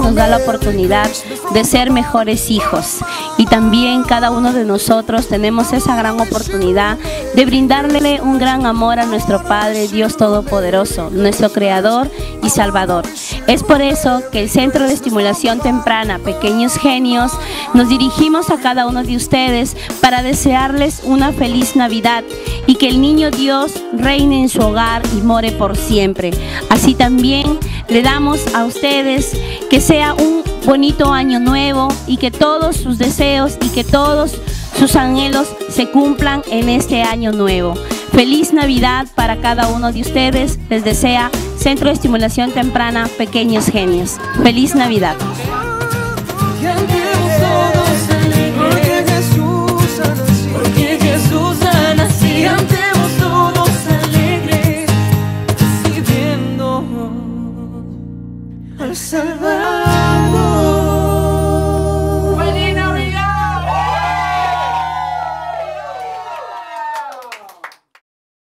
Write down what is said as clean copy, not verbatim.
nos da la oportunidad de ser mejores hijos. Y también cada uno de nosotros tenemos esa gran oportunidad de brindarle un gran amor a nuestro Padre Dios Todopoderoso, nuestro Creador y Salvador. Es por eso que el Centro de Estimulación Temprana Pequeños Genios nos dirigimos a cada uno de ustedes para desearles una feliz Navidad y que el Niño Dios reine en su hogar y more por siempre. Así también le damos a ustedes que sea un bonito año nuevo y que todos sus deseos y que todos sus anhelos se cumplan en este año nuevo. Feliz Navidad para cada uno de ustedes. Les desea Centro de Estimulación Temprana Pequeños Genios. Feliz Navidad.